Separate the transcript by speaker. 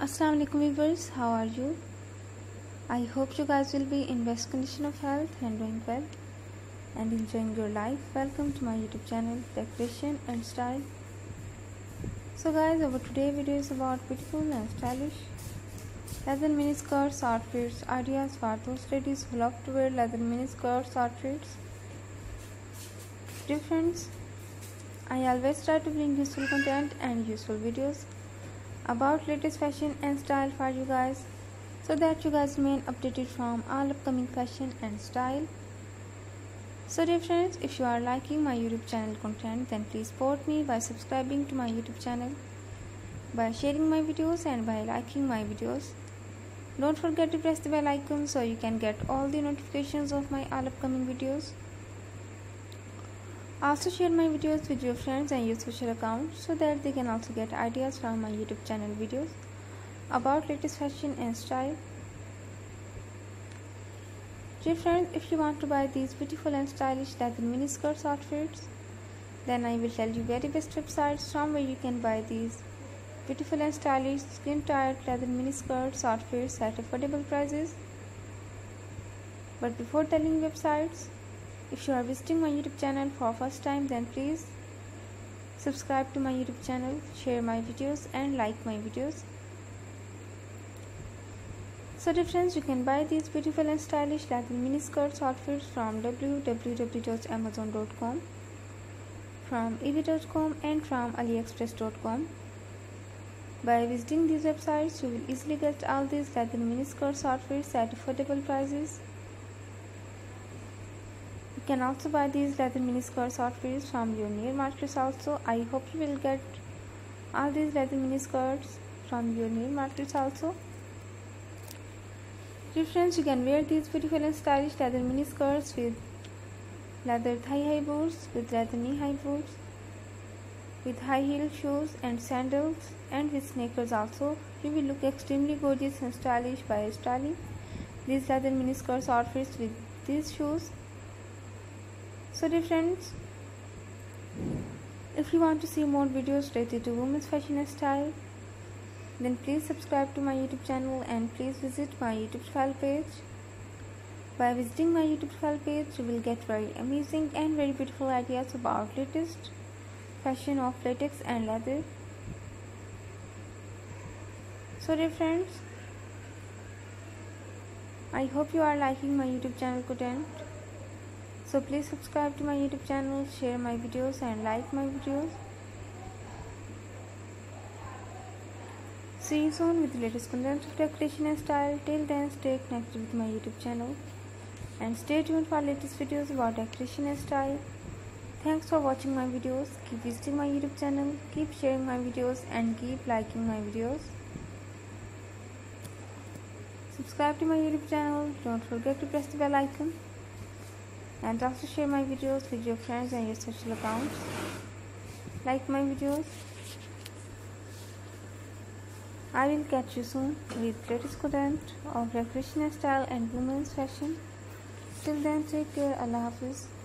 Speaker 1: Assalamu alaikum viewers, how are you? I hope you guys will be in best condition of health and doing well and enjoying your life. Welcome to my YouTube channel Decoration and Style. So guys, our today video is about beautiful and stylish leather mini skirts outfits, ideas for those ladies who love to wear leather mini skirts outfits. Dear friends, I always try to bring useful content and useful videos about latest fashion and style for you guys, so that you guys remain updated from all upcoming fashion and style. So dear friends, if you are liking my YouTube channel content, then please support me by subscribing to my YouTube channel, by sharing my videos and by liking my videos. Don't forget to press the bell icon so you can get all the notifications of my all upcoming videos. Also share my videos with your friends and your social accounts so that they can also get ideas from my YouTube channel videos about latest fashion and style. Dear friends, if you want to buy these beautiful and stylish leather mini skirts outfits, then I will tell you very best websites from where you can buy these beautiful and stylish skin tight leather mini skirts outfits at affordable prices. But before telling websites, if you are visiting my YouTube channel for first time, then please subscribe to my YouTube channel, share my videos and like my videos. So dear friends, you can buy these beautiful and stylish leather mini skirts outfits from www.amazon.com, from ebay.com and from aliexpress.com. By visiting these websites, you will easily get all these leather mini skirts outfits at affordable prices. You can also buy these leather mini skirts outfits from your near markets also. I hope you will get all these leather mini skirts from your near markets also. Dear friends, you can wear these beautiful and stylish leather mini skirts with leather thigh-high boots, with leather knee-high boots, with high-heel shoes and sandals, and with sneakers also. You will look extremely gorgeous and stylish by styling these leather mini skirts outfits with these shoes. So dear friends, if you want to see more videos related to women's fashion and style, then please subscribe to my YouTube channel and please visit my YouTube profile page. By visiting my YouTube profile page, you will get very amazing and very beautiful ideas about latest fashion of latex and leather. So dear friends, I hope you are liking my YouTube channel content. So please subscribe to my YouTube channel, share my videos and like my videos. See you soon with the latest content of decoration and style. Till then, stay connected with my YouTube channel and stay tuned for latest videos about decoration and style. Thanks for watching my videos. Keep visiting my YouTube channel, keep sharing my videos and keep liking my videos. Subscribe to my YouTube channel. Don't forget to press the bell icon. And also share my videos with your friends and your social accounts. Like my videos. I will catch you soon with latest content of decoration and style and women's fashion. Till then, take care. Allah Hafiz.